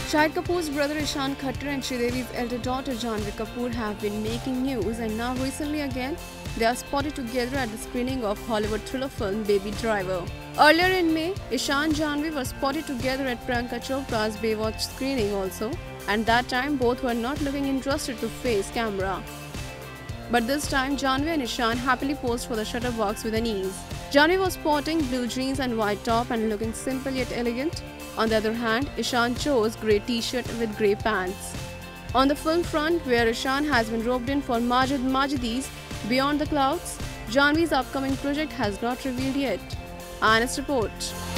Shahid Kapoor's brother Ishaan Khattar and Sridevi's elder daughter Jhanvi Kapoor have been making news, and now recently again they are spotted together at the screening of Hollywood thriller film Baby Driver. Earlier in May, Ishaan and Jhanvi were spotted together at Priyanka Chopra's Baywatch screening also, and that time both were not looking interested to face camera. But this time, Jhanvi and Ishaan happily posed for the shutterbugs with an ease. Jhanvi was sporting blue jeans and white top and looking simple yet elegant. On the other hand, Ishaan chose grey t-shirt with grey pants. On the film front, where Ishaan has been roped in for Majid Majidi's Beyond the Clouds, Jhanvi's upcoming project has not revealed yet. Honest report.